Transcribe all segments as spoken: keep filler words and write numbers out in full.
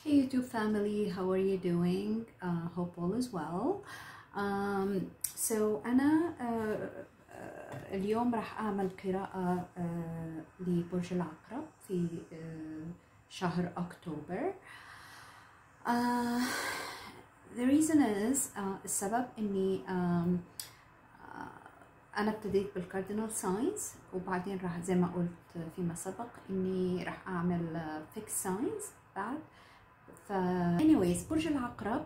Hey YouTube family, how are you doing? Uh, hope all is well. Um, so أنا uh, uh, اليوم راح أعمل قراءة uh, لبرج العقرب في uh, شهر أكتوبر. Uh, the reason is uh, السبب إني um, uh, أنا ابتديت بالكاردينال ساينز وبعدين راح زي ما قلت فيما سبق إني راح أعمل فيكس ساينز بعد. ف anyways برج العقرب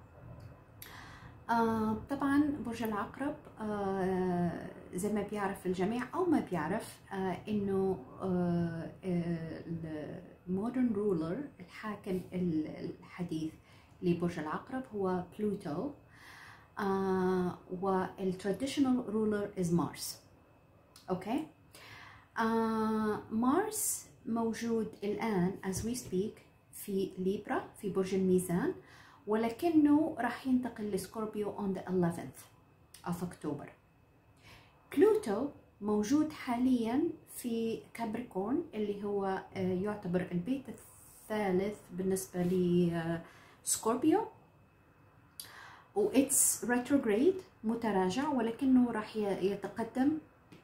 آه طبعا برج العقرب آه زي ما بيعرف الجميع او ما بيعرف آه انه آه المودرن رولر الحاكم الحديث لبرج العقرب هو بلوتو، آه والتراديشنال رولر از مارس. اوكي، آه مارس موجود الان as we speak في ليبرا في برج الميزان، ولكنه راح ينتقل لسكوربيو on the eleventh of October. بلوتو موجود حاليا في كابريكورن اللي هو يعتبر البيت الثالث بالنسبة لسكوربيو، و it's retrograde متراجع، ولكنه راح يتقدم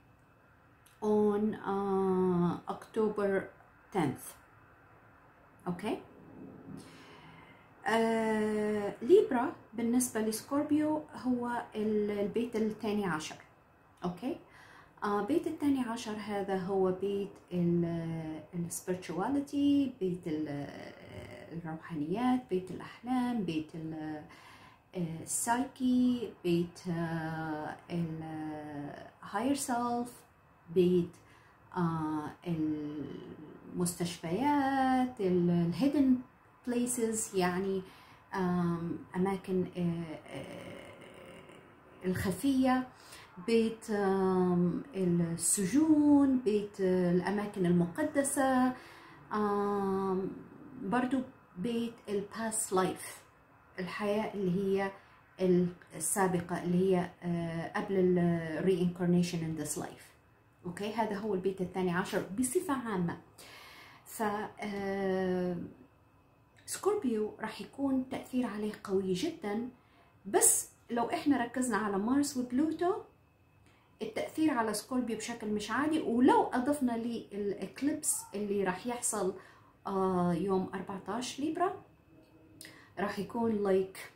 on uh, October tenth. اوكي، آه، ليبرا بالنسبة لسكوربيو هو البيت الثاني عشر. اوكي، آه، بيت الثاني عشر هذا هو بيت السبيرتشواليتي، بيت الروحانيات، بيت الأحلام، بيت السايكي، بيت الهاير سيلف، بيت آه، المستشفيات، الهيدن places يعني أماكن الخفية، بيت السجون، بيت الأماكن المقدسة، برضو بيت الباست لايف، الحياة اللي هي السابقة اللي هي قبل ال reincarnation in this life. اوكي، هذا هو البيت الثاني عشر بصفة عامة. ف سكوربيو راح يكون تأثير عليه قوي جدا، بس لو احنا ركزنا على مارس وبلوتو التأثير على سكوربيو بشكل مش عادي. ولو أضفنا للإكليبس اللي راح يحصل آه يوم أربعة عشر ليبرا راح يكون لايك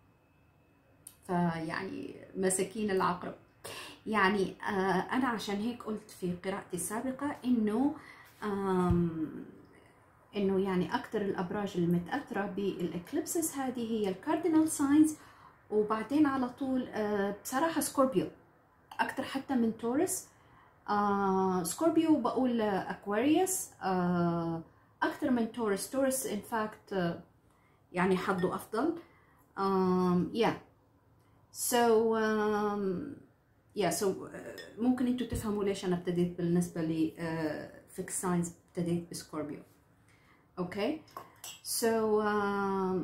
فيعني مساكين العقرب. يعني آه أنا عشان هيك قلت في قراءتي السابقة إنه إنه يعني أكثر الأبراج المتأثرة بالإكليبسز هذه هي الكاردينال ساينز، وبعدين على طول آه بصراحة سكوربيو أكثر حتى من تورس. آه سكوربيو بقول أكواريوس آه أكثر من تورس. تورس إن فاكت آه يعني حظه أفضل. um, yeah so um, yeah so uh, ممكن انتوا تفهموا ليش انا ابتديت بالنسبه ل فيكس ساينز ابتديت بسكوربيو. اوكي، so um,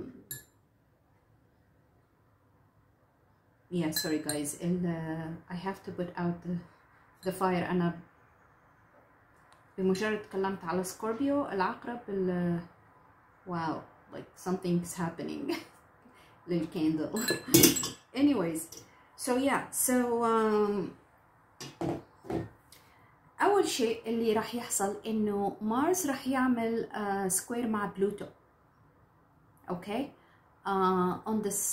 yeah sorry guys and, uh, I have to put out the, the fire. انا بمجرد تكلمت على سكوربيو العقرب ال wow like something's happening للكاندل. anyways so yeah so um, أول شيء اللي راح يحصل إنه مارس راح يعمل uh, سكوير مع بلوتو. أوكي، uh, on the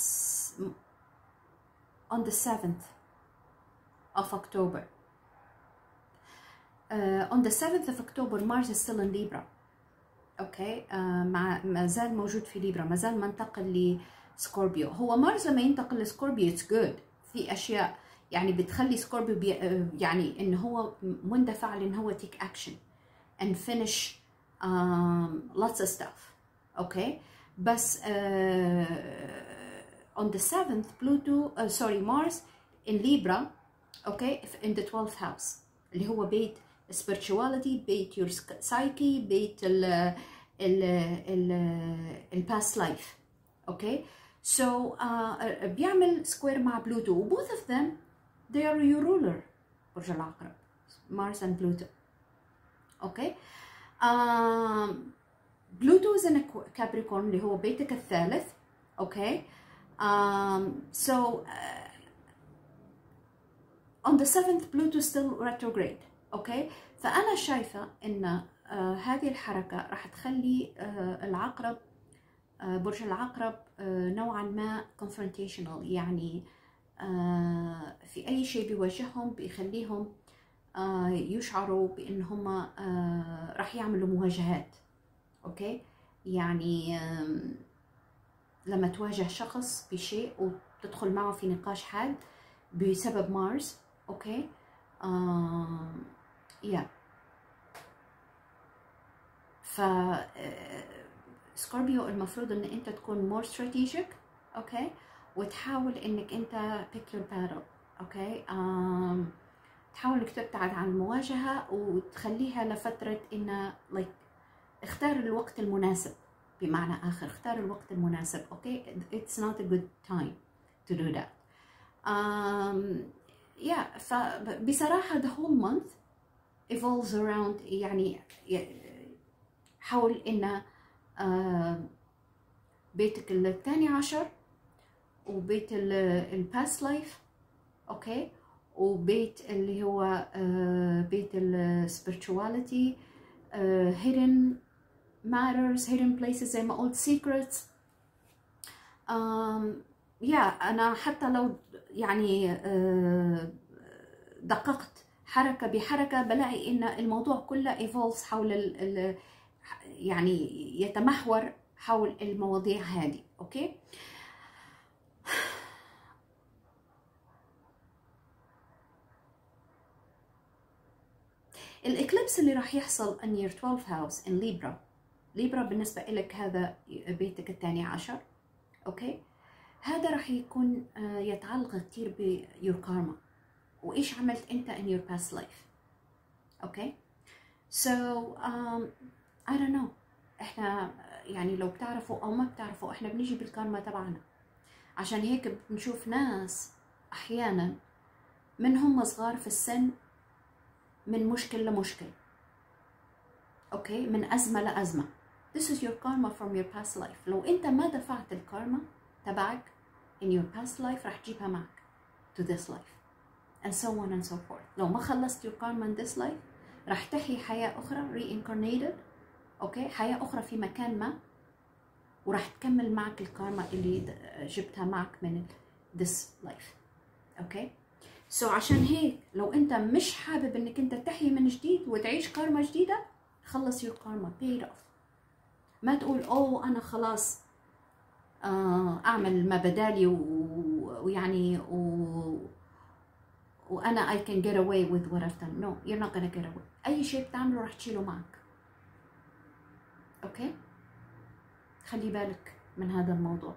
on the seventh of October. uh, on the seventh of October Mars is still in Libra. أوكي، uh, مع ما زال موجود في ليبرا، ما زال ما انتقل لسكوربيو. هو مارس لما ينتقل لسكوربيو it's good، في أشياء يعني بتخلي سكوربيو بي يعني إنه هو مندفع لإن هو take action and finish um, lots of stuff. أوكي، بس uh, on the seventh Pluto uh, sorry Mars in Libra. أوكي، in the twelfth house اللي هو بيت spirituality، بيت your psyche، بيت ال ال ال ال past life. أوكي، so uh, بيعمل سكوير مع بلوتو، و both of them they are your ruler برج العقرب، Mars and Pluto. اوكي، um, بلوتو is in Capricorn اللي هو بيتك الثالث. اوكي. um, so uh, on the seventh Pluto still retrograde. اوكي. فانا شايفه ان uh, هذه الحركه راح تخلي uh, العقرب uh, برج العقرب uh, نوعا ما confrontational، يعني uh, في اي شيء بيواجههم بيخليهم uh, يشعروا بان هم uh, راح يعملوا مواجهات. اوكي. يعني um, لما تواجه شخص بشيء وتدخل معه في نقاش حاد بسبب مارس. اوكي. آه يا ف سكوربيو المفروض ان انت تكون مور استراتيجيك. اوكي. وتحاول انك انت pick your battle. اوكي. آه تحاول انك تبتعد عن المواجهة وتخليها لفترة ان like اختار الوقت المناسب، بمعنى آخر اختار الوقت المناسب. اوكي. it's not a good time to do that. um, yeah فبصراحة the whole month evolves around، يعني حاول إن uh, بيتك الثاني عشر وبيت الباست لايف. اوكي. وبيت اللي هو uh, بيت السبيرتشواليتي، uh, hidden matters، hidden places زي ما قلت، secrets. um, yeah أنا حتى لو يعني uh, دققت حركة بحركة بلاقي إن الموضوع كله evolves حول ال ال يعني يتمحور حول المواضيع هذه. أوكي. الإكليبس اللي راح يحصل in your twelfth house in Libra. ليبرا بالنسبة لك هذا بيتك الثاني عشر. اوكي. هذا راح يكون يتعلق كثير بيور كارما وايش عملت انت in your past life. اوكي. so um, I don't know، احنا يعني لو بتعرفوا او ما بتعرفوا احنا بنيجي بالكارما تبعنا، عشان هيك بنشوف ناس احيانا من هم صغار في السن من مشكل لمشكل. اوكي. من ازمة لازمة. This is your karma from your past life. لو انت ما دفعت الكارما تبعك in your past life راح تجيبها معك to this life and so on and so forth. لو ما خلصت your karma in this life راح تحيي حياة أخرى reincarnated. أوكي. حياة أخرى في مكان ما وراح تكمل معك الكارما اللي جبتها معك من this life. أوكي. so عشان هيك لو انت مش حابب انك انت تحيي من جديد وتعيش كارما جديدة، خلص your karma pay it off. ما تقول اوه انا خلاص آه اعمل ما بدالي ويعني و... وانا I can get away with what I've done. no you're not gonna get away. اي شيء بتعمله راح تشيله معك. اوكي. خلي بالك من هذا الموضوع.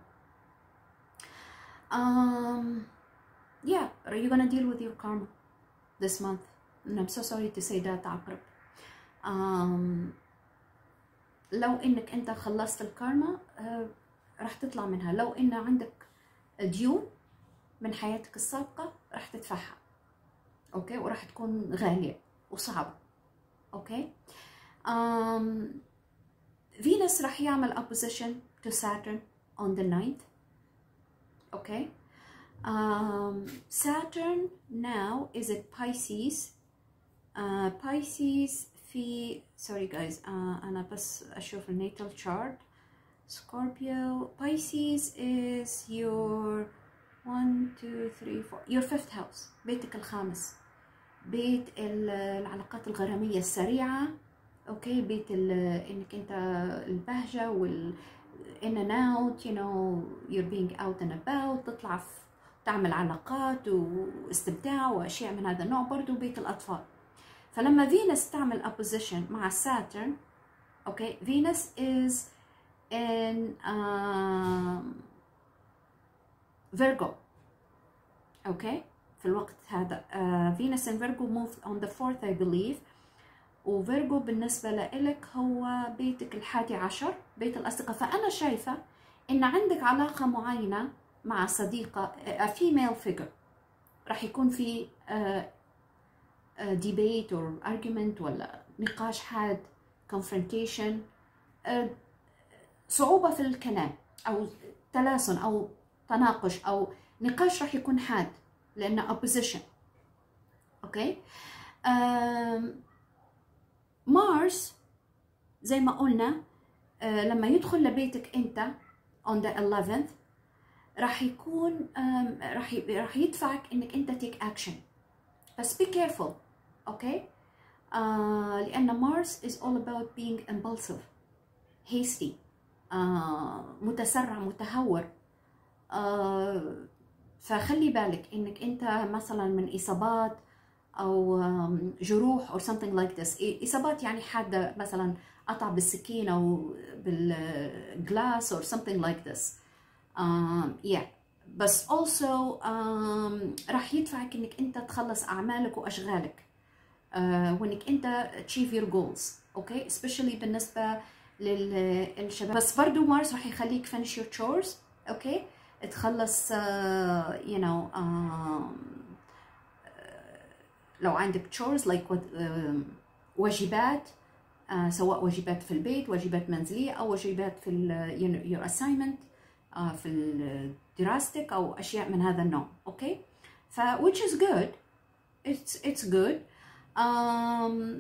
um, yeah you're gonna deal with your karma this month and I'm so sorry to say that عقرب. um, لو انك انت خلصت الكارما آه راح تطلع منها. لو ان عندك ديون من حياتك السابقة راح تدفعها. اوكي. وراح تكون غالية وصعبة. اوكي. um, فينوس راح يعمل opposition to Saturn on the ninth. اوكي. um, Saturn now is at Pisces. uh, Pisces في sorry guys uh, أنا بس أشوف الناتال chart. Scorpio. Pisces is your one two three four your fifth house. بيتك الخامس. بيت العلاقات الغرامية السريعة. اوكي. بيت انك انت البهجة وال in and out you know you're being out and about، تطلع تعمل علاقات واستمتاع واشياء من هذا النوع. برضو بيت الاطفال. فلما فينوس تعمل opposition مع ساترن، اوكي، فينوس is in um, Virgo. اوكي. في الوقت هذا فينوس ان فيرجو موف on the fourth I believe. وفيرجو بالنسبة لإلك هو بيتك الحادي عشر، بيت الأصدقاء. فأنا شايفة إن عندك علاقة معينة مع صديقة a female figure. راح يكون في uh, uh, debate or argument ولا نقاش حاد confrontation. uh, صعوبة في الكلام أو تلاسن أو تناقش أو نقاش راح يكون حاد لأنه opposition. أوكي. مارس زي ما قلنا آه لما يدخل لبيتك أنت on the eleventh راح يكون راح راح يدفعك إنك أنت take action، بس be careful. أوكي. آه لأن مارس is all about being impulsive hasty، آه متسرع متهور. آه فخلي بالك انك انت مثلا من اصابات او جروح or something like this. اصابات يعني حاده، مثلا قطع بالسكين او بالجلاس or something like this. um, yeah بس also um, راح يدفعك انك انت تخلص اعمالك واشغالك uh, وانك انت achieve your goals. اوكي. okay? especially بالنسبه للشباب. بس برضو مارس راح يخليك finish your chores. اوكي. okay? تخلص uh, you know um, لو عندك chores like uh, واجبات uh, سواء واجبات في البيت، واجبات منزلية أو واجبات في ال, your assignment uh, في دراستك أو أشياء من هذا النوع. أوكي. ف which is good. it's it's good. um,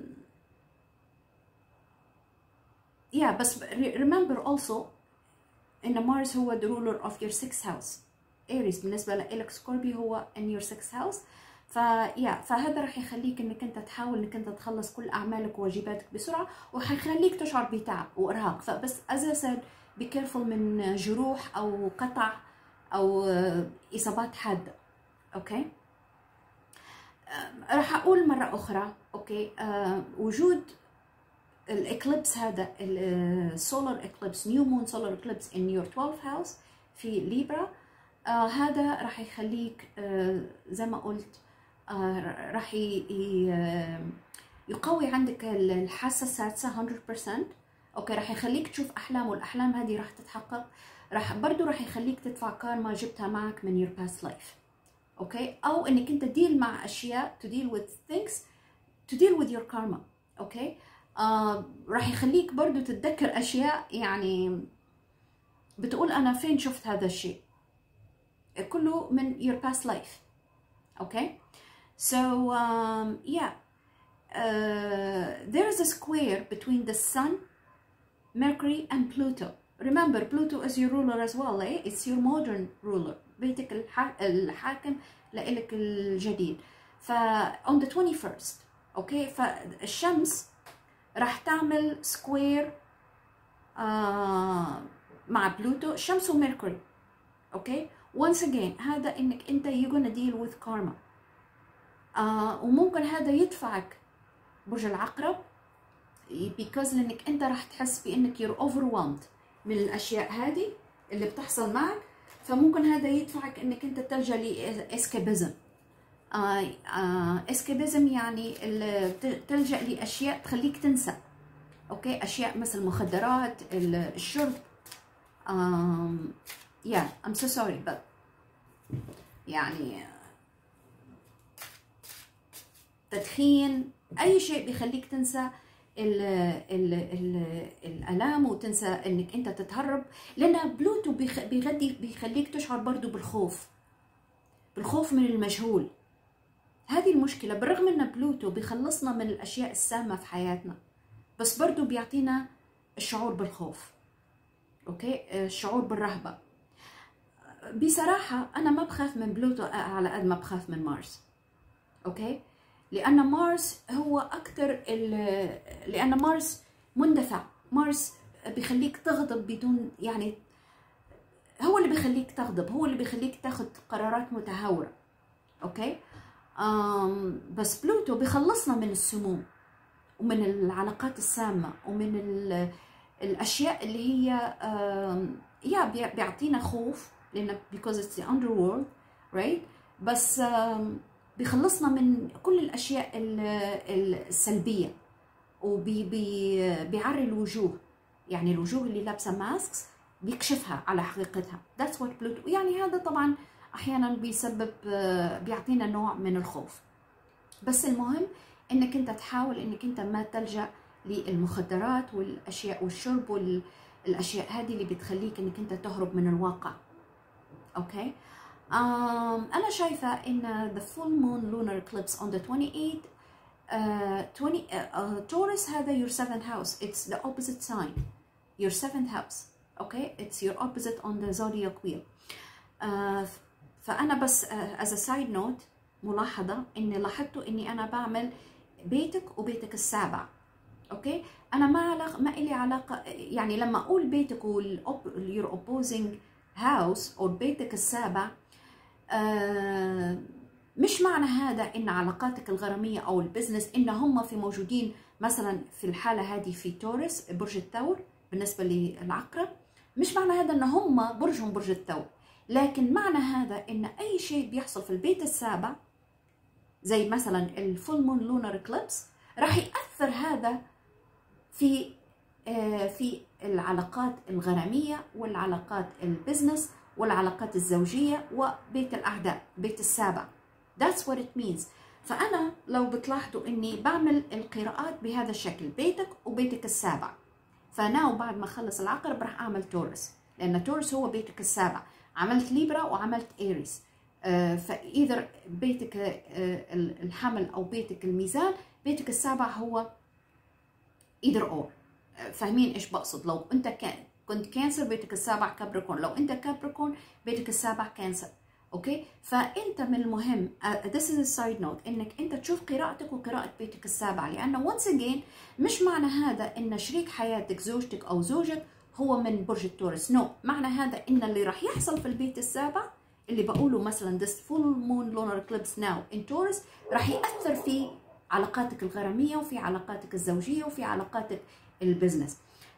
yeah بس remember also إن مارس هو the ruler of your sixth house. Aries بالنسبة لإلك سكوربيو هو in your sixth house. فيا فهذا راح يخليك إنك أنت تحاول إنك أنت تخلص كل أعمالك وواجباتك بسرعة، وحيخليك تشعر بتعب وإرهاق. فبس as I said be careful من جروح أو قطع أو إصابات حادة. أوكي. راح أقول مرة أخرى. أوكي. أه وجود الإكليبس هذا السولار إكليبس نيو مون سولار إكليبس in your twelfth house في ليبرا، آه هذا راح يخليك آه زي ما قلت آه راح يقوي عندك الحاسة السادسة مية بالمية. اوكي. راح يخليك تشوف احلام، والاحلام هذه راح تتحقق. راح برضو راح يخليك تدفع كارما جبتها معك من your past life. اوكي. او انك انت ديل مع اشياء to deal with things to deal with your karma. اوكي. آه راح يخليك برضو تتذكر اشياء يعني بتقول انا فين شفت هذا الشيء، كله من your past life. okay so um, yeah uh, there is a square between the sun, Mercury and Pluto. Remember Pluto is your ruler as well. eh? It's your modern ruler. بيتك الح... الحاكم لإلك الجديد. ف on the twenty-first okay فالشمس راح تعمل square uh, مع بلوتو، الشمس وميركوري. اوكي. once again هذا انك انت you're gonna deal with karma. آه وممكن هذا يدفعك برج العقرب because لانك انت راح تحس بانك you're overwhelmed من الاشياء هذه اللي بتحصل معك. فممكن هذا يدفعك انك انت تلجأ لاسكابيزم. آه آه اسكابيزم يعني تلجأ لاشياء تخليك تنسى. اوكي. اشياء مثل مخدرات، الشرب. um, yeah I'm so sorry but يعني تدخين، اي شيء بيخليك تنسى ال ال ال الالام وتنسى انك انت تتهرب. لان بلوتو بيغدي بيخليك تشعر برضو بالخوف، بالخوف من المجهول. هذه المشكلة. بالرغم ان بلوتو بيخلصنا من الاشياء السامة في حياتنا، بس برضو بيعطينا الشعور بالخوف. اوكي. الشعور بالرهبة. بصراحة انا ما بخاف من بلوتو على قد ما بخاف من مارس. اوكي. لان مارس هو اكتر لان مارس مندفع. مارس بيخليك تغضب بدون يعني هو اللي بيخليك تغضب، هو اللي بيخليك تاخد قرارات متهورة. اوكي. أم بس بلوتو بيخلصنا من السموم ومن العلاقات السامة ومن الاشياء اللي هي يا بيعطينا خوف لان because it's the underworld right. بس بيخلصنا من كل الاشياء السلبيه وبيعري الوجوه. يعني الوجوه اللي لابسه ماسكس بيكشفها على حقيقتها. that's what Pluto يعني. هذا طبعا احيانا بيسبب بيعطينا نوع من الخوف. بس المهم انك انت تحاول انك انت ما تلجأ للمخدرات والاشياء والشرب الاشياء هذه اللي بتخليك انك انت تهرب من الواقع. اوكي. um, انا شايفه ان the full moon lunar eclipse on the twenty-eighth uh, twenty uh, uh, Taurus هذا your seventh house, it's the opposite sign, your seventh house. okay, it's your opposite on the zodiac wheel. uh, فانا بس uh, as a side note ملاحظه اني لاحظتوا اني انا بعمل بيتك وبيتك السابع. اوكي. انا ما علاقه ما لي علاقه، يعني لما اقول بيتك واليور اوبوزنج هاوس او بيتك السابع، آه مش معنى هذا ان علاقاتك الغراميه او البزنس ان هم في موجودين مثلا في الحاله هذه في تورس برج الثور بالنسبه للعقرب، مش معنى هذا ان هم برجهم برج الثور، لكن معنى هذا ان اي شيء بيحصل في البيت السابع زي مثلا الفول مون لونر اكليبس راح ياثر هذا في آه في العلاقات الغراميه والعلاقات البزنس والعلاقات الزوجيه وبيت الاعداء، بيت السابع. That's what it means. فانا لو بتلاحظوا اني بعمل القراءات بهذا الشكل، بيتك وبيتك السابع. فناو بعد ما اخلص العقرب راح اعمل تورس، لان تورس هو بيتك السابع. عملت ليبرا وعملت ايريس. آه فاذا بيتك آه الحمل او بيتك الميزان، بيتك السابع هو either or. آه فاهمين ايش بقصد؟ لو انت كان كنت كانسر بيتك السابع كابريكون، لو انت كابريكون بيتك السابع كانسر. اوكي. فانت من المهم uh, this is a side note انك انت تشوف قراءتك وقراءه بيتك السابع، لانه once again مش معنى هذا ان شريك حياتك زوجتك او زوجك هو من برج التورس. نو no. معنى هذا ان اللي راح يحصل في البيت السابع اللي بقوله مثلا this full moon lunar eclipse now in Taurus راح ياثر في علاقاتك الغراميه وفي علاقاتك الزوجيه وفي علاقاتك البزنس.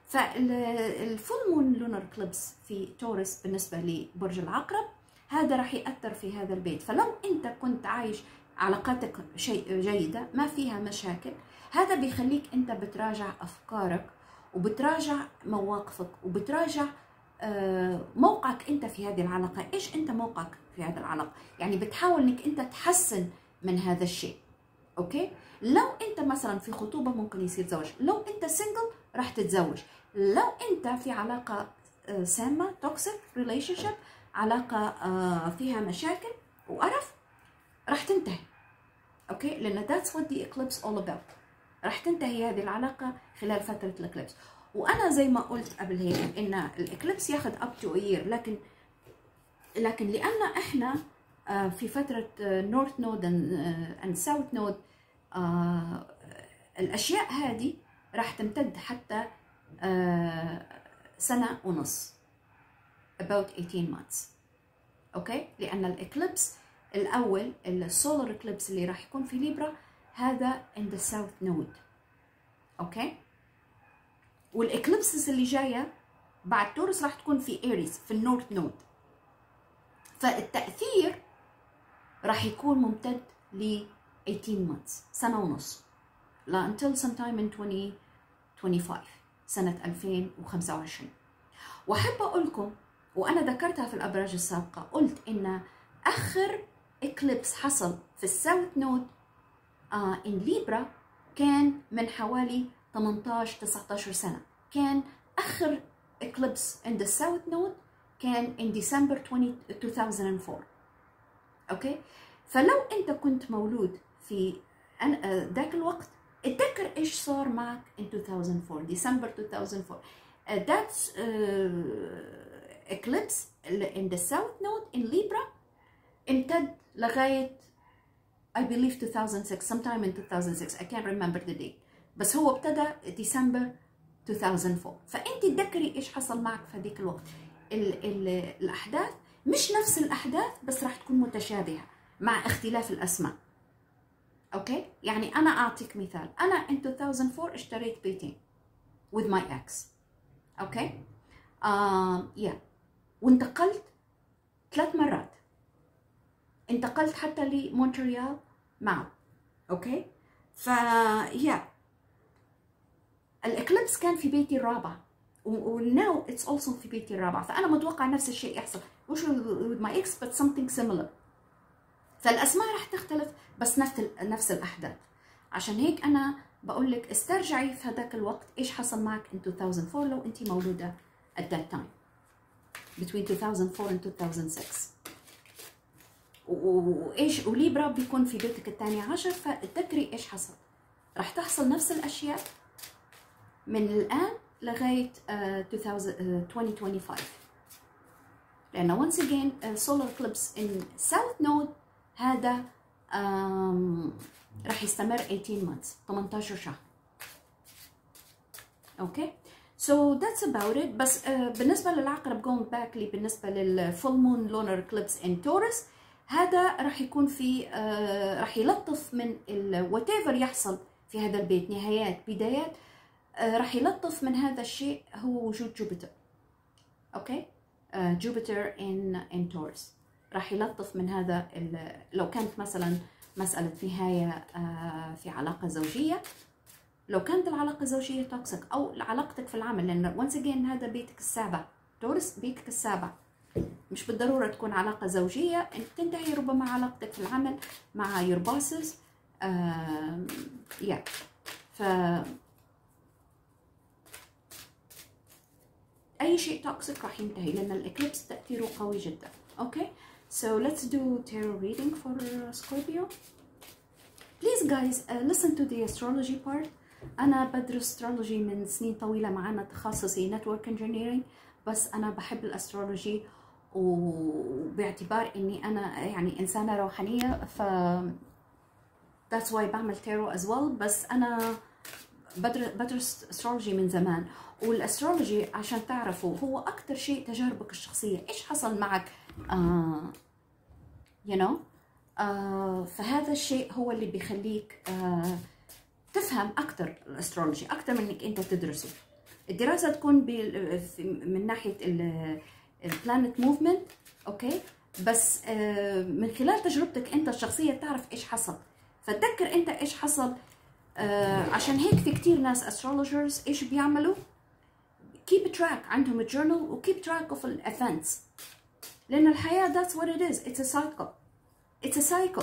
فالفول مون لونر كليبس في تورس بالنسبه لبرج العقرب هذا راح ياثر في هذا البيت. فلو انت كنت عايش علاقاتك شيء جيده ما فيها مشاكل، هذا بيخليك انت بتراجع افكارك وبتراجع مواقفك وبتراجع موقعك انت في هذه العلاقه. ايش انت موقعك في هذه العلاقه؟ يعني بتحاول انك انت تحسن من هذا الشيء. اوكي. لو انت مثلا في خطوبه ممكن يصير زواج، لو انت سنجل راح تتزوج، لو انت في علاقه سامه توكسيك ريليشن شيب، علاقه فيها مشاكل وقرف، راح تنتهي. اوكي. لان that's what the eclipse all about. راح تنتهي هذه العلاقه خلال فتره الاكليبس. وانا زي ما قلت قبل هيك ان الاكليبس ياخذ up to a year، لكن لكن لان احنا في فتره نورث نود اند ساوث نود الاشياء هذه راح تمتد حتى سنه ونص about eighteen months. اوكي. لان الاكليبس الاول السولار اكليبس اللي راح يكون في ليبرا هذا in the south node. اوكي. والاكليبسز اللي جايه بعد تورس راح تكون في ايريس في النورث نود. فالتاثير راح يكون ممتد ل eighteen months، سنه ونص، لا until sometime in twenty twenty-five، سنه ألفين وخمسة وعشرين. واحب اقول لكم، وانا ذكرتها في الابراج السابقه، قلت ان اخر اكليبس حصل في الساوث نود ان ليبرا كان من حوالي ثمانية عشر تسعة عشر سنه. كان اخر اكليبس in the south node كان in December two thousand four. اوكي. فلو انت كنت مولود في ذاك الوقت اتذكر ايش صار معك in two thousand four December two thousand four. uh, that's uh, eclipse in the south node in Libra امتد لغايه I believe two thousand six, sometime in two thousand six. I can't remember the date. بس هو ابتدى ديسمبر two thousand four. فانت تذكري ايش حصل معك في هذيك الوقت. ال ال الاحداث مش نفس الاحداث بس راح تكون متشابهه مع اختلاف الاسماء. اوكي. يعني انا اعطيك مثال، انا in two thousand four اشتريت بيتين with my ex. اوكي. آه يا وانتقلت ثلاث مرات، انتقلت حتى لمونتريال معه. اوكي. ف يا الاكليبس كان في بيتي الرابع وناو اتس اولسو في بيتي الرابع. فانا متوقع نفس الشيء يحصل مش with my ex but something similar. فالاسماء راح تختلف بس نفس نفس الاحداث. عشان هيك انا بقول لك استرجعي في هذاك الوقت ايش حصل معك in two thousand four لو انت مولوده at that time between two thousand four and two thousand six. وايش وليبرا بيكون في بيتك الثاني عشر، فتذكري ايش حصل. راح تحصل نفس الاشياء من الان لغايه uh, twenty twenty-five، لأن once again uh, solar eclipse in south node هذا um, راح يستمر eighteen months، ثمانية عشر شهر. اوكي so that's about it. بس uh, بالنسبة للعقرب going back لي بالنسبة للفول مون لونر eclipse in Taurus، هذا راح يكون في uh, راح يلطف من whatever يحصل في هذا البيت، نهايات بدايات، uh, راح يلطف من هذا الشيء هو وجود جوبيتر. اوكي جوبيتر ان ان تورس راح يلطف من هذا. لو كانت مثلا مسألة نهاية uh, في علاقة زوجية، لو كانت العلاقة الزوجية توكسيك أو علاقتك في العمل، لأن once again هذا بيتك السابع، تورس بيتك السابع، مش بالضرورة تكون علاقة زوجية، تنتهي ربما علاقتك في العمل مع your bosses. آه yeah. ف أي شيء توكسيك راح ينتهي لأن الإكليبس تأثيره قوي جدا. أوكي so let's do tarot reading for Scorpio. Please guys uh, listen to the astrology part. أنا بدرس astrology من سنين طويلة، معنا تخصصي network engineering، بس أنا بحب الأسترولوجي، وباعتبار إني أنا يعني إنسانة روحانية ف that's why بعمل tarot as well. بس أنا بدرس, بدرس astrology من زمان، والأسترولوجي عشان تعرفوا هو أكتر شيء تجاربك الشخصية، إيش حصل معك uh, you know uh, فهذا الشيء هو اللي بيخليك uh, تفهم أكتر الأسترولوجي أكتر من إنك أنت تدرسه. الدراسة تكون من ناحية البلانت موفمنت، أوكي، بس uh, من خلال تجربتك أنت الشخصية تعرف إيش حصل، فتذكر أنت إيش حصل. uh, عشان هيك في كتير ناس أسترولوجرز إيش بيعملوا؟ keep track، عندهم journal و keep track of the events، لأن الحياة that's what it is، it's a cycle it's a cycle.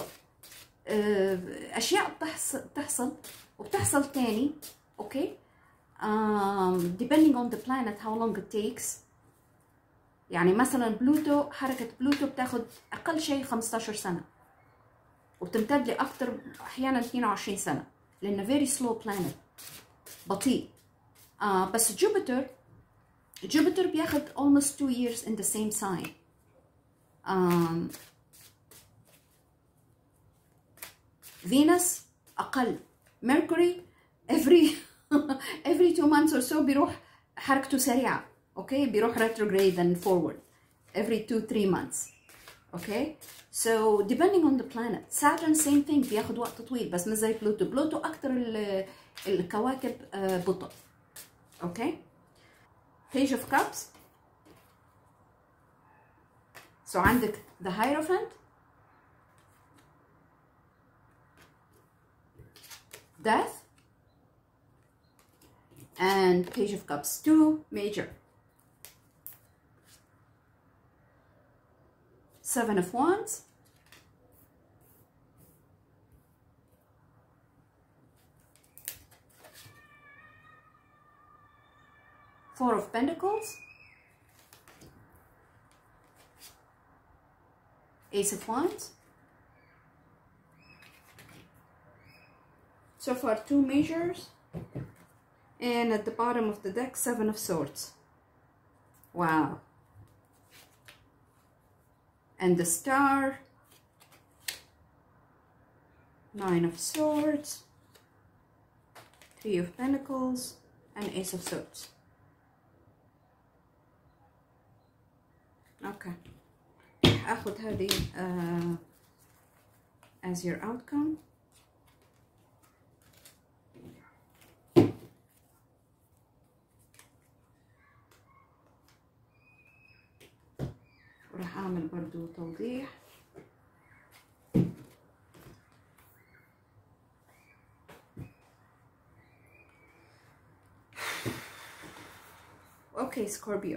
أشياء بتحصل بتحصل وبتحصل تاني. أوكي um, depending on the planet how long it takes. يعني مثلا بلوتو، حركة بلوتو بتاخد أقل شيء خمسة عشر سنة وبتمتد لأكثر أحيانا اثنين وعشرين سنة، لأنه very slow planet، بطيء. uh, بس جوبيتر جوبيتر بياخد almost two years in the same sign. um, فينوس أقل. ميركوري every every two months or so بيروح حركته سريعة. أوكي بيروح retrograde and forward every two three months. أوكي so depending on the planet. Saturn same thing بياخد وقت طويل، بس مش زي بلوتو. بلوتو أكتر الكواكب بطء. أوكي Page of Cups. so عندك the Hierophant، Death, and Page of Cups, two major. Seven of Wands, Four of Pentacles, Ace of Wands. So far two majors, and at the bottom of the deck Seven of Swords. Wow. And the Star, Nine of Swords, Three of Pentacles, and Ace of Swords. Okay. أخذ هذه uh, as your outcome. وراح أعمل برضو توضيح. Okay, Scorpio.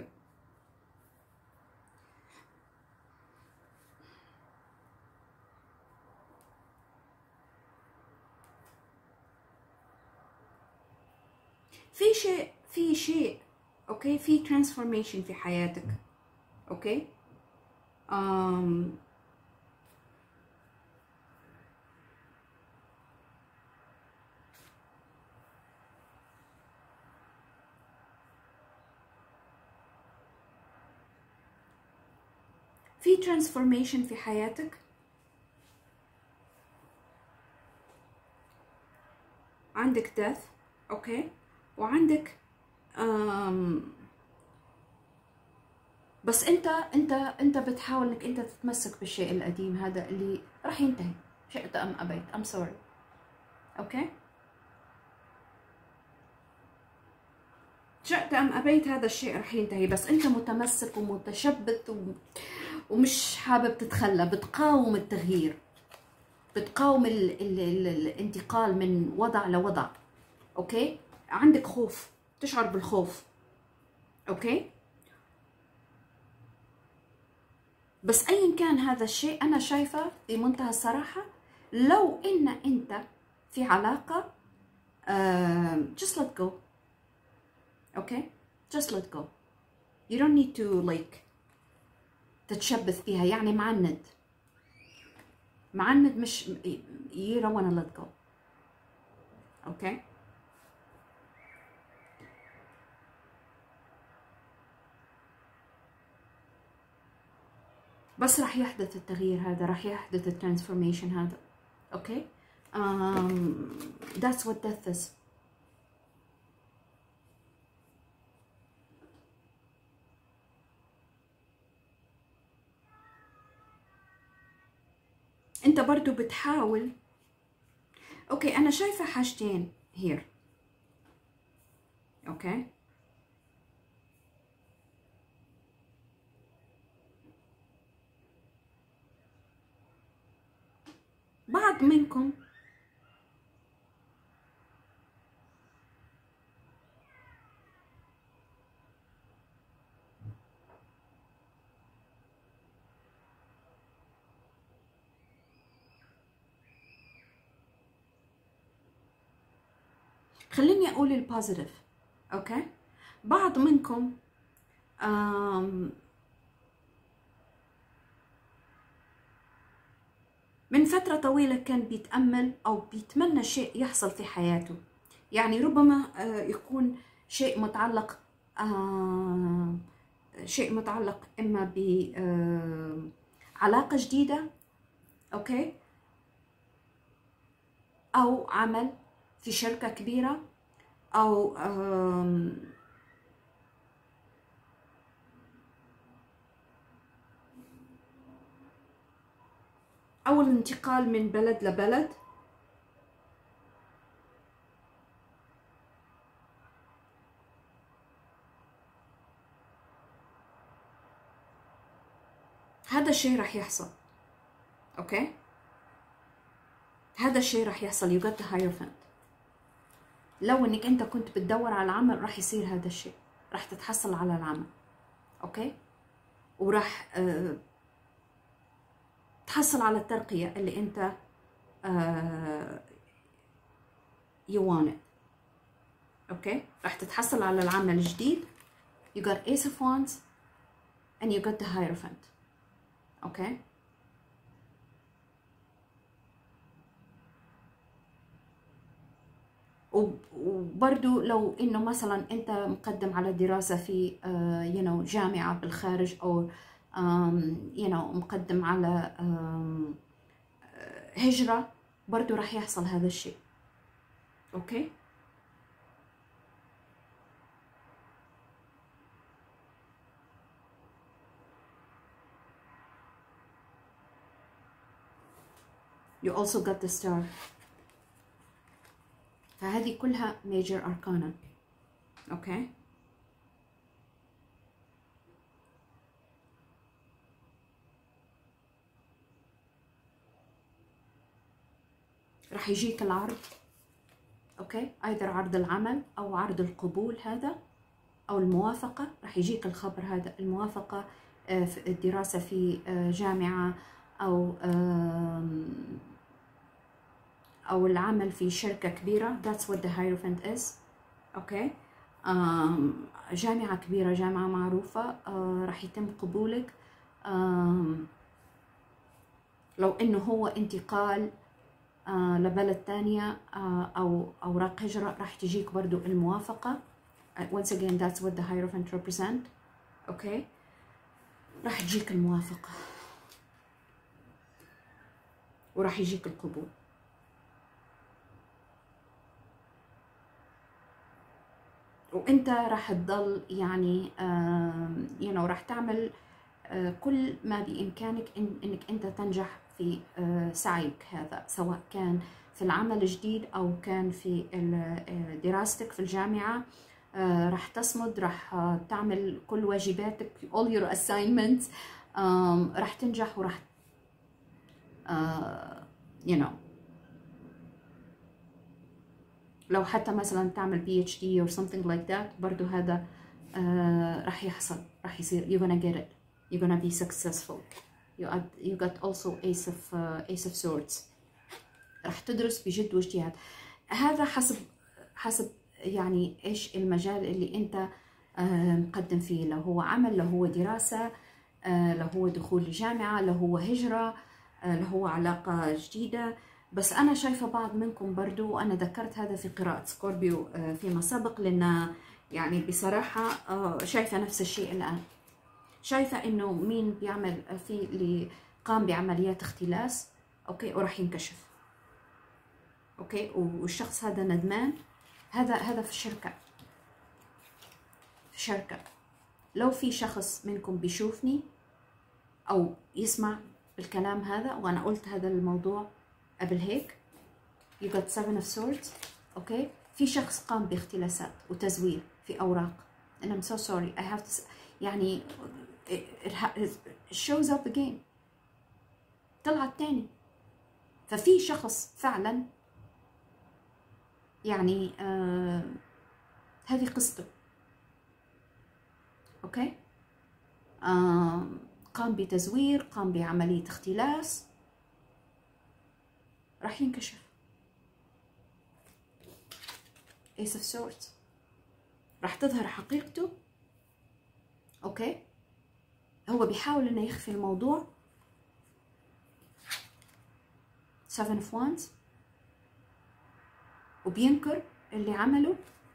في شيء في شيء اوكي، في ترانسفورميشن في حياتك. اوكي. um, في ترانسفورميشن في حياتك، عندك death. اوكي. وعندك um, بس انت انت انت بتحاول انك انت تتمسك بالشيء القديم هذا اللي راح ينتهي، شئت ام ابيت. ام سوري. اوكي. شئت ام ابيت هذا الشيء راح ينتهي، بس انت متمسك ومتشبت و... ومش حابب تتخلى، بتقاوم التغيير، بتقاوم ال... ال... ال... الانتقال من وضع لوضع. اوكي. عندك خوف، تشعر بالخوف. اوكي. بس ايا كان هذا الشيء، انا شايفه بمنتهى الصراحه لو ان انت في علاقه uh, just let go. okay, just let go. you don't need to like تتشبث فيها، يعني معند معند مش you don't wanna let go. okay. بس راح يحدث التغيير هذا، راح يحدث الترانسفورميشن هذا. اوكي. um, that's what death is. انت برضو بتحاول. اوكي، انا شايفه حاجتين here. اوكي. بعض منكم خليني اقول البوزيتيف. اوكي. بعض منكم آم من فترة طويلة كان بيتأمل أو بيتمنى شيء يحصل في حياته، يعني ربما يكون شيء متعلق شيء متعلق إما بعلاقة جديدة. أوكي. أو عمل في شركة كبيرة، أو أو الانتقال من بلد لبلد. هذا الشيء راح يحصل. اوكي. هذا الشيء راح يحصل. you got the hierophant. لو انك انت كنت بتدور على عمل راح يصير هذا الشيء، راح تتحصل على العمل. اوكي. وراح اه تحصل على الترقية اللي انت اه you want it. اوكي. راح تتحصل على العمل الجديد. you got ace of wands and you got the hierophant. اوكي. وبرضو لو انه مثلا انت مقدم على دراسة في uh, you know جامعة بالخارج، او um, you know مقدم على um, هجرة، برضو راح يحصل هذا الشيء. اوكي. you also got the star. فهذه كلها major arcana. اوكي. راح يجيك العرض. اوكي. ايضا عرض العمل او عرض القبول هذا، او الموافقة. راح يجيك الخبر هذا، الموافقة في الدراسة في جامعة، او او العمل في شركة كبيرة. that's what the hierophant is. اوكي. جامعة كبيرة، جامعة معروفة، راح يتم قبولك. لو انه هو انتقال لبلد تانية او اوراق هجرة راح تجيك برضو الموافقة. once again that's what the Hierophant represent. اوكي راح تجيك الموافقة وراح يجيك القبول. وانت راح تضل يعني يو نو راح تعمل كل ما بامكانك إن انك انت تنجح في سعيك هذا، سواء كان في العمل الجديد او كان في دراستك في الجامعه. راح تصمد، راح تعمل كل واجباتك all your assignments. راح تنجح وراح you know لو حتى مثلا تعمل بي اتش دي or something like that برضو هذا uh, راح يحصل، راح يصير you're gonna get it, you're gonna be successful. you, add, you got also ace of uh, ace of swords. راح تدرس بجد واجتهاد. هذا حسب حسب يعني ايش المجال اللي انت uh, مقدم فيه، لو هو عمل، لو هو دراسة، uh, لو هو دخول لجامعة، لو هو هجرة، uh, لو هو علاقة جديدة. بس أنا شايفة بعض منكم برضو، وأنا ذكرت هذا في قراءة سكوربيو فيما سبق، لأن يعني بصراحة شايفة نفس الشيء الآن. شايفة إنه مين بيعمل في اللي قام بعمليات اختلاس، أوكي، وراح ينكشف، أوكي، والشخص هذا ندمان. هذا هذا في الشركة، في شركة. لو في شخص منكم بيشوفني أو يسمع الكلام هذا، وأنا قلت هذا الموضوع قبل هيك، you got seven of swords. اوكي، في شخص قام باختلاسات وتزوير في اوراق. and I'm so sorry I have to يعني it, it shows up again، طلعت تاني. ففي شخص فعلا يعني آه هذه قصته. اوكي، آه قام بتزوير، قام بعملية اختلاس، راح ينكشف. Ace of Swords راح تظهر حقيقته. اوكي، هو بيحاول انه يخفي الموضوع. Seven of Wands، وبينكر اللي عمله،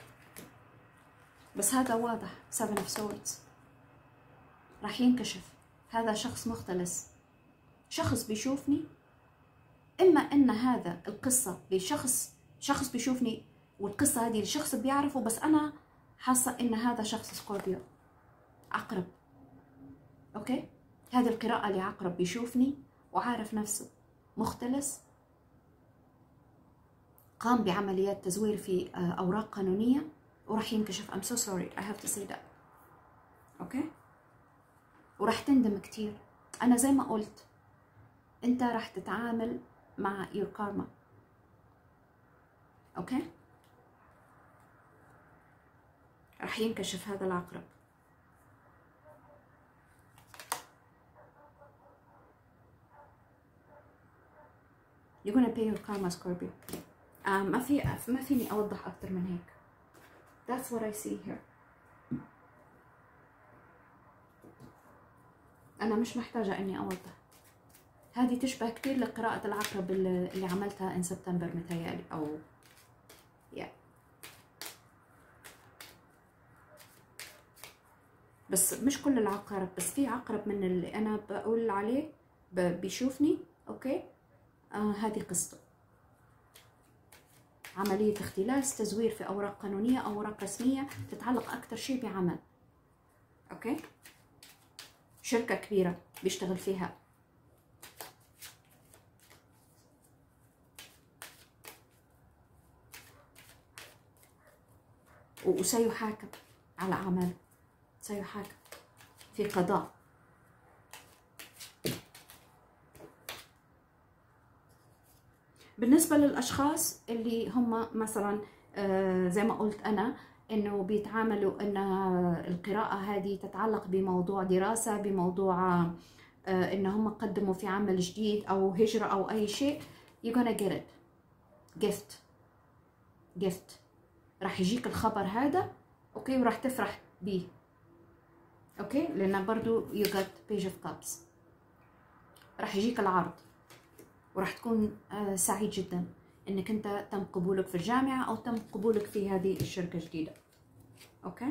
بس هذا واضح. Seven of Swords راح ينكشف. هذا شخص مختلس، شخص بيشوفني، اما ان هذا القصه لشخص شخص بيشوفني والقصه هذه لشخص بيعرفه، بس انا حاسه ان هذا شخص سكوربيو، عقرب. اوكي، هذه القراءه لعقرب بيشوفني وعارف نفسه، مختلس، قام بعمليات تزوير في اوراق قانونيه وراح ينكشف. I'm so sorry I have to say that. اوكي، وراح تندم كتير. انا زي ما قلت، انت راح تتعامل مع your karma. اوكي، راح ينكشف هذا العقرب. you're gonna pay your karma Scorpio. uh, ما في ما فيني اوضح اكتر من هيك. that's what I see here. انا مش محتاجه اني اوضح. هذه تشبه كتير لقراءة العقرب اللي عملتها ان سبتمبر متهيألي، او yeah. بس مش كل العقارب، بس في عقرب من اللي انا بقول عليه بيشوفني. اوكي، آه هذه قصته، عملية اختلاس، تزوير في اوراق قانونية، اوراق رسمية، تتعلق اكتر شيء بعمل. اوكي، شركة كبيرة بيشتغل فيها. وسيحاكم على أعماله، سيحاكم في قضاء. بالنسبة للأشخاص اللي هم مثلا زي ما قلت أنا، إنه بيتعاملوا إن القراءة هذه تتعلق بموضوع دراسة، بموضوع إن هم قدموا في عمل جديد أو هجرة أو أي شيء، you're gonna get it gift gift. راح يجيك الخبر هذا اوكي، وراح تفرح بيه. اوكي، لان برضو you got page of cups. راح يجيك العرض وراح تكون آه سعيد جدا انك انت تم قبولك في الجامعة او تم قبولك في هذه الشركة الجديدة. اوكي،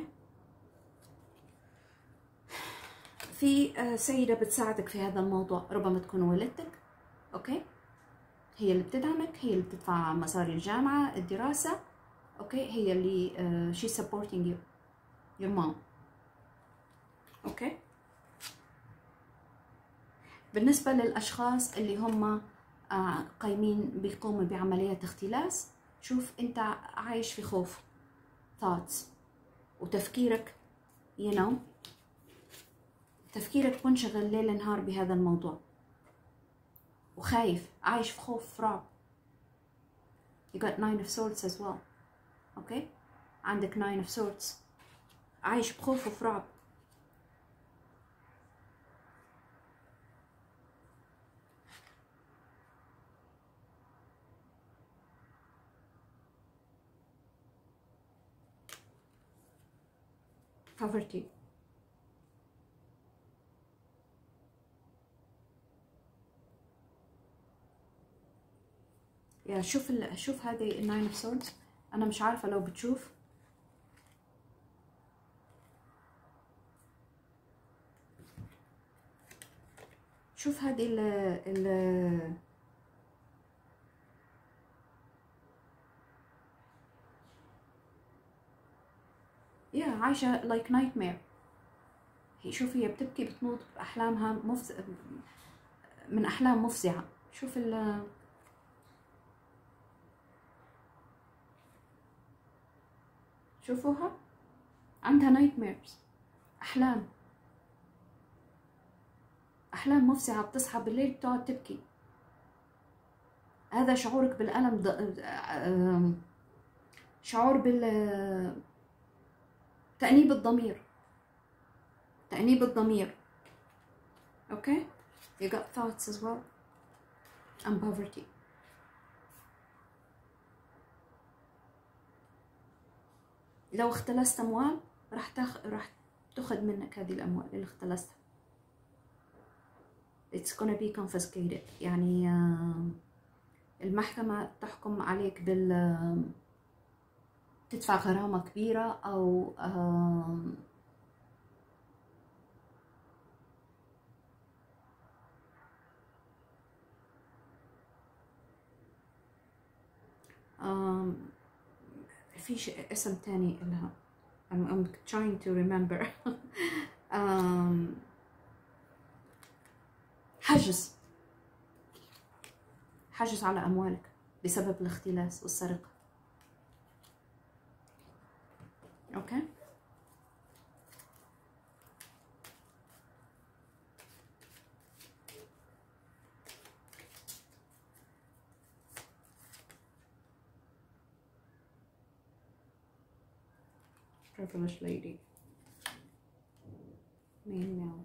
في آه سيدة بتساعدك في هذا الموضوع، ربما تكون والدتك. اوكي، هي اللي بتدعمك، هي اللي بتدفع مصاري الجامعة، الدراسة. اوكي، هي اللي uh, she's supporting you your mom. اوكي، بالنسبة للأشخاص اللي هم uh, قايمين بيقوموا بعمليات اختلاس، شوف انت عايش في خوف thoughts وتفكيرك you know تفكيرك منشغل ليل نهار بهذا الموضوع، وخايف، عايش في خوف، في رعب. you got nine of swords as well. اوكي، عندك nine of swords، عايش بخوف وفي رعب. poverty. يا شوف ال... شوف هذه الناين اوف سوردز. انا مش عارفه لو بتشوف، شوف هذه ال ال يا عايشه لايك نايت مير. هي شوف، هي بتبكي، بتنوض باحلامها مفز... من احلام مفزعه. شوف ال شوفوها، عندها نايت ميرز، احلام احلام مفزعه، بتصحى بالليل بتقعد تبكي. هذا شعورك بالالم، د... شعور بال تأنيب الضمير، تأنيب الضمير. اوكي، you got thoughts as well and poverty. لو اختلست اموال راح تاخ راح تاخذ منك هذه الاموال اللي اختلستها. it's gonna be confiscated. يعني المحكمة تحكم عليك بال تدفع غرامة كبيرة، او في اسم تاني لها. I'm, I'm trying to remember. حجز حجز على أموالك بسبب الاختلاس والسرقة. أوكي، privileged lady, main male.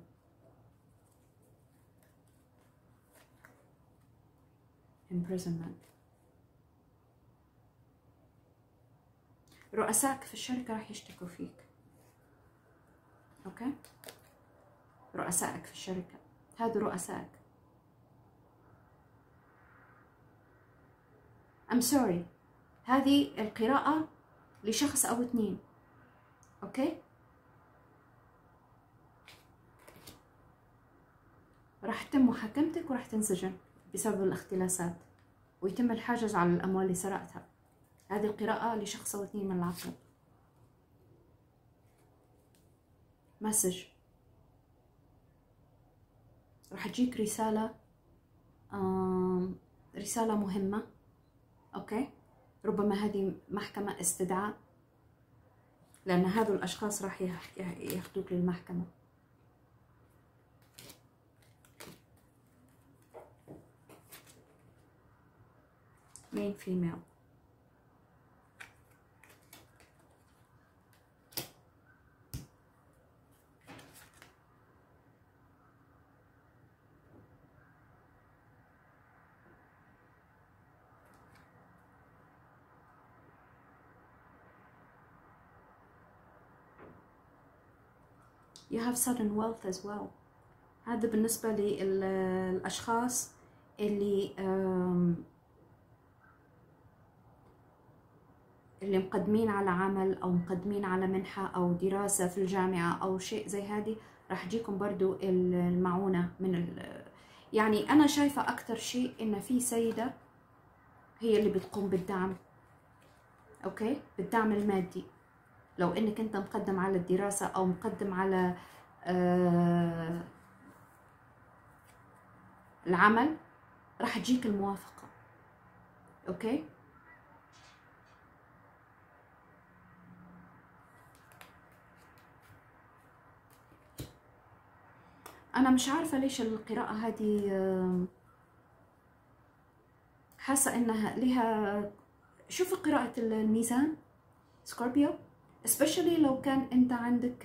imprisonment. رؤسائك في الشركة راح يشتكوا فيك. اوكي، رؤسائك في الشركة، هذا رؤسائك. I'm sorry، هذه القراءة لشخص او اثنين. اوكي، راح تتم محاكمتك وراح تنسجن بسبب الاختلاسات، ويتم الحجز على الاموال اللي سرقتها. هذه القراءة لشخص او اثنين من العقل. مسج، راح تجيك رسالة، آم رسالة مهمة. اوكي، ربما هذه محكمة استدعاء، لان هذو الاشخاص راح ياخذوك للمحكمة. مين فيميل. you have sudden wealth as well. هذا بالنسبة للأشخاص اللي اللي مقدمين على عمل أو مقدمين على منحة أو دراسة في الجامعة أو شيء زي هذه، راح تجيكم برضو المعونة من ال... يعني أنا شايفة أكتر شيء إن في سيدة هي اللي بتقوم بالدعم، أوكي، بالدعم المادي. لو إنك أنت مقدم على الدراسة أو مقدم على آه العمل، راح تجيك الموافقة، أوكي. أنا مش عارفة ليش القراءة هذه حاسة إنها لها. شوفي قراءة الميزان سكوربيو، especially لو كان أنت عندك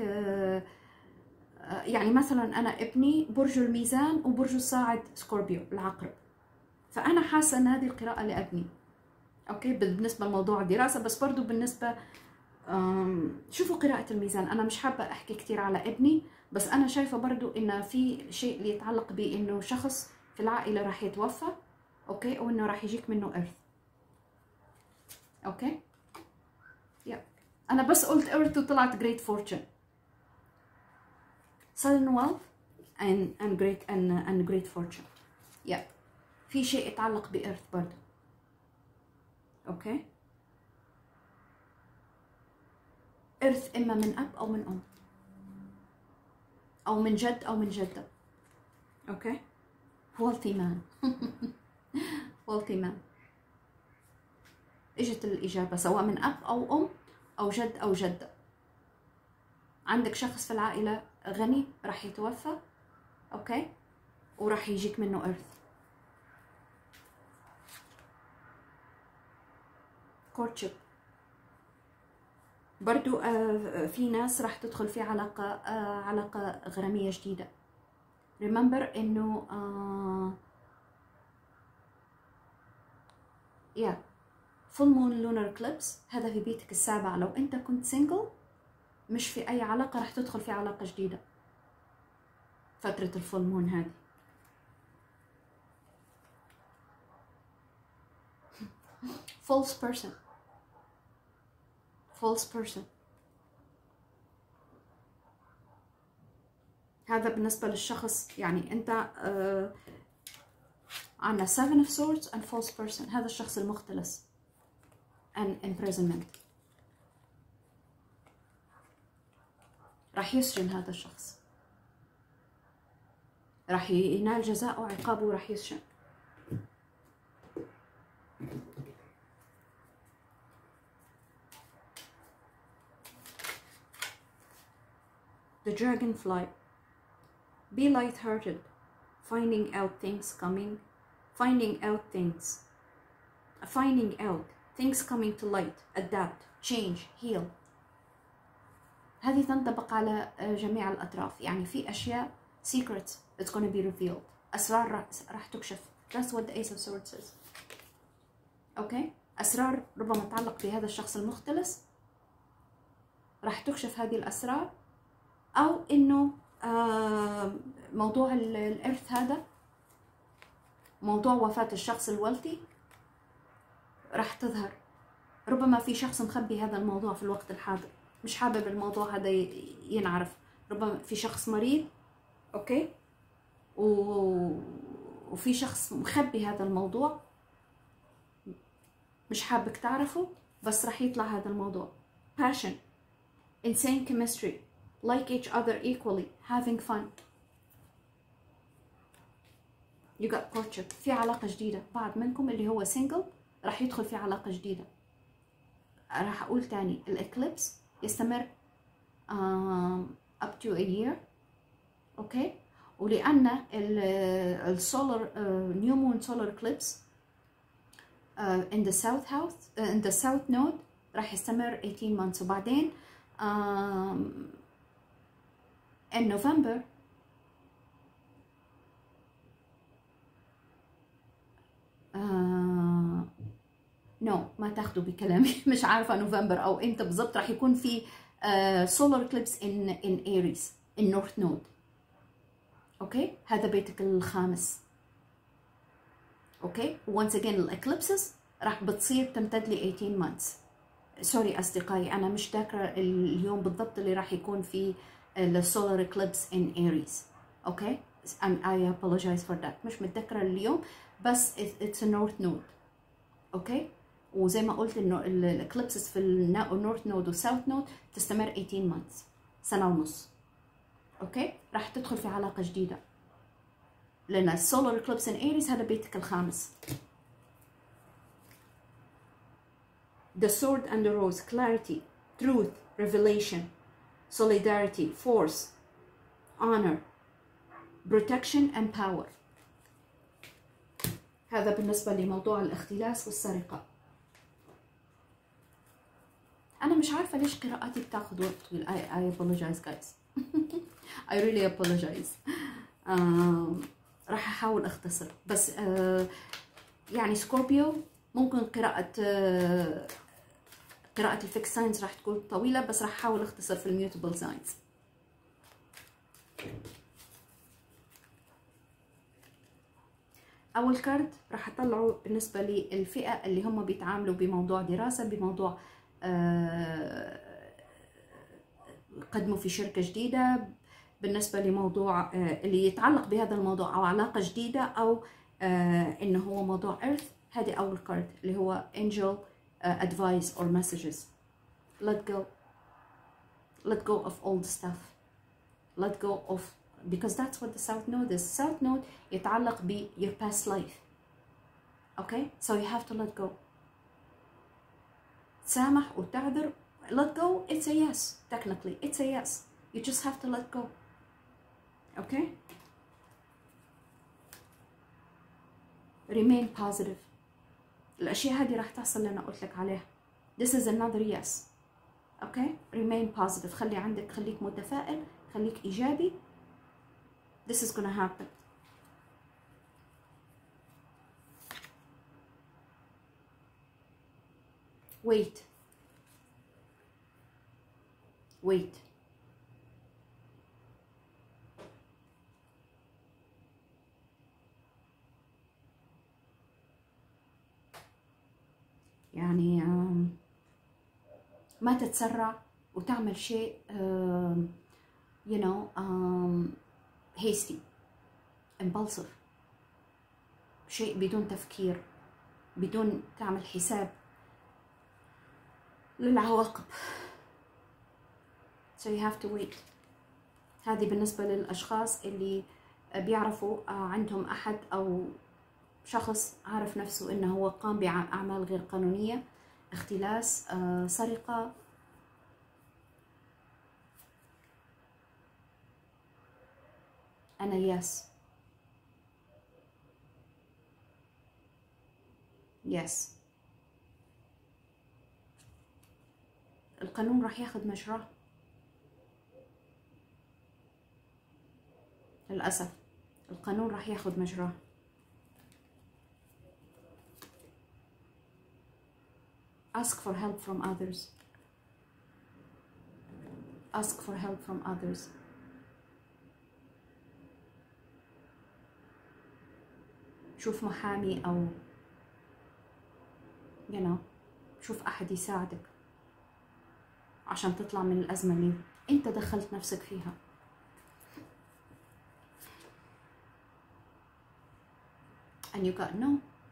يعني مثلا أنا ابني برج الميزان وبرج الصاعد سكوربيو العقرب، فأنا حاسة إن هذه القراءة لابني، أوكي، بالنسبة لموضوع الدراسة. بس برضو بالنسبة شوفوا قراءة الميزان، أنا مش حابة أحكي كتير على ابني، بس أنا شايفة برضو إن في شيء اللي يتعلق بإنه شخص في العائلة راح يتوفى، أوكي، أو إنه راح يجيك منه إرث، أوكي. يا أنا بس قلت إرث وطلعت great fortune sudden wealth and and great and and great fortune. يا في شيء يتعلق بإرث برضو، أوكي. إرث إما من أب أو من أم أو من جد أو من جدة، أوكي. wealthy man wealthy man. إجت الإجابة سواء من أب أو أم أو جد أو جدة. عندك شخص في العائلة غني راح يتوفى، أوكي، وراح يجيك منه إرث. courtship برضو آه في ناس راح تدخل في علاقة آه علاقة غرامية جديدة. remember إنه آه yeah full moon lunar eclipse هذا في بيتك السابع. لو أنت كنت single مش في أي علاقة راح تدخل في علاقة جديدة فترة الفول مون هذه. false person false person هذا بالنسبة للشخص، يعني أنت آه عنا seven of swords and false person، هذا الشخص المختلس and imprisonment. راح يسجن هذا الشخص، راح ينال جزاء وعقابه وراح يسجن. The dragonfly. Be light-hearted, finding out things coming, finding out things, finding out things coming to light, adapt, change, heal. هذه تنطبق على جميع الأطراف، يعني في أشياء secrets it's going to be revealed، أسرار راح تكشف. That's what the Ace of Swords says. أوكي، أسرار ربما تتعلق بهذا الشخص المختلس راح تكشف هذه الأسرار، أو إنه آه موضوع الإرث هذا، موضوع وفاة الشخص الوالتي راح تظهر. ربما في شخص مخبي هذا الموضوع في الوقت الحاضر، مش حابب الموضوع هذا ينعرف. ربما في شخص مريض، أوكي، و... وفي شخص مخبي هذا الموضوع مش حابك تعرفه، بس راح يطلع هذا الموضوع. passion, insane chemistry, like each other equally, having fun. you got courtship، في علاقة جديدة. بعض منكم اللي هو single راح يدخل في علاقة جديدة. راح أقول تاني، الإكليبس يستمر um, up to a year، أوكي. ولأن السولار نيو مون سولار إكليبس in the south house uh, in the south node راح يستمر eighteen months، وبعدين um, in November uh, no ما تاخدوا بكلامي مش عارفة نوفمبر أو إمتى بالضبط راح يكون في uh, solar eclipse in in Aries النورث نود. اوكي هذا بيتك الخامس. اوكي وانس اجين الاكليبسز راح بتصير تمتد ل ثمانية months. سوري اصدقائي انا مش ذاكره اليوم بالضبط اللي راح يكون فيه السولار اكليبس ان ايريز. اوكي I apologize for that. مش متذكره اليوم بس it's a north node. اوكي وزي ما قلت انه الاكليبسز في النورث نود والساوث نود تستمر ثمانية months، سنه ونص. اوكي راح تدخل في علاقه جديده لان السولار اكليبس ان ايريز هذا بيتك الخامس. The sword and the rose: clarity, truth, revelation, solidarity, force, honor, protection and power. هذا بالنسبة لموضوع الاختلاس والسرقة. أنا مش عارفة ليش قراءاتي بتاخذ وقت طويل. I, I apologize guys. I really apologize. um, راح أحاول أختصر بس uh, يعني سكوربيو ممكن قراءة uh, قراءة الفيكس ساينز راح تكون طويلة بس راح أحاول أختصر في الميوتابل ساينز. أول كارت راح أطلعه بالنسبة للفئة اللي هم بيتعاملوا بموضوع دراسة، بموضوع آه قدموا في شركة جديدة، بالنسبة لموضوع آه اللي يتعلق بهذا الموضوع أو علاقة جديدة أو آه إنه هو موضوع إرث. هذه أول كارت اللي هو Angel uh, Advice or Messages. Let go. Let go of old stuff. Let go of, because that's what the South Node is. South Node يتعلق ب your past life. Okay? So you have to let go. تسامح وتعذر. Let go, it's a yes. Technically, it's a yes. You just have to let go. Okay? Remain positive. الأشياء هذه راح تحصل اللي أنا قلت لك عليها. This is another yes. Okay? Remain positive. خلي عندك، خليك متفائل، خليك إيجابي. This is gonna happen. Wait. Wait. يعني ما تتسرع وتعمل شيء you know um, hasty, impulsive، شيء بدون تفكير، بدون تعمل حساب للعواقب. so you have to wait. هذه بالنسبة للأشخاص اللي بيعرفوا عندهم أحد أو شخص عارف نفسه إنه هو قام بأعمال غير قانونية، اختلاس، سرقة. أنا يس يس القانون راح ياخذ مجراه للأسف. القانون راح ياخذ مجراه. ask for help from others. ask for help from others. شوف محامي أو you know شوف أحد يساعدك عشان تطلع من الأزمة اللي أنت دخلت نفسك فيها. and you got no.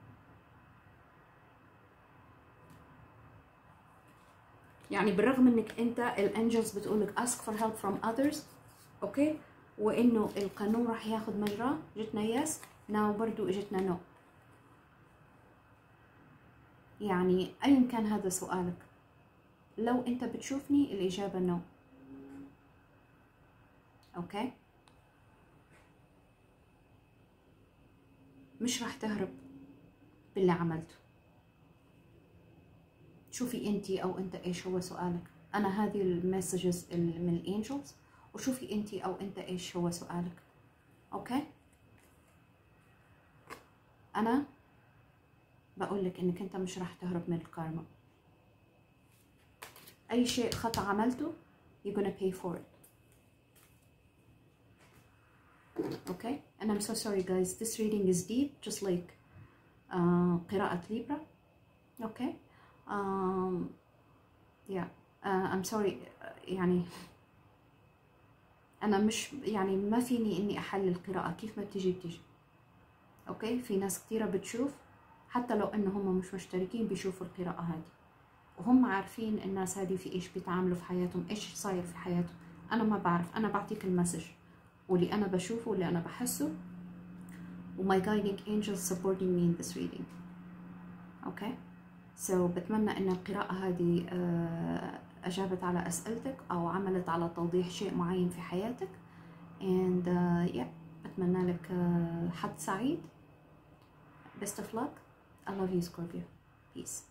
يعني بالرغم انك انت الانجلز بتقولك ask for help from others اوكي وانه القانون راح ياخذ مجراه، جتنا يس ناو برضو اجتنا نو. يعني ايا كان هذا سؤالك، لو انت بتشوفني الاجابه نو. اوكي مش راح تهرب باللي عملته. شوفي انتي او انت ايش هو سؤالك. انا هذه المسجز من الانجلز، وشوفي انتي او انت ايش هو سؤالك. اوكي انا بقول لك انك انت مش راح تهرب من الكارما. اي شيء خطأ عملته you're gonna pay for it. Okay, and I'm so sorry guys, this reading is deep, just like uh, قراءة ليبرا. Okay, um, yeah, uh, I'm sorry. يعني أنا مش يعني ما فيني إني أحلل القراءة كيف ما بتيجي بتيجي. أوكي، في ناس كتيرة بتشوف حتى لو إنه هم مش مشتركين بيشوفوا القراءة هذه، وهم عارفين الناس هذه في إيش بيتعاملوا في حياتهم، إيش صاير في حياتهم. أنا ما بعرف، أنا بعطيك المسج واللي أنا بشوفه واللي أنا بحسه، وماي guiding angels supporting me in this reading. أوكي، so بتمنى إن القراءة هذه أجابت على أسئلتك أو عملت على توضيح شيء معين في حياتك. and uh, yeah أتمنى لك uh, حظ سعيد. best of luck. I love you Scorpio. Peace.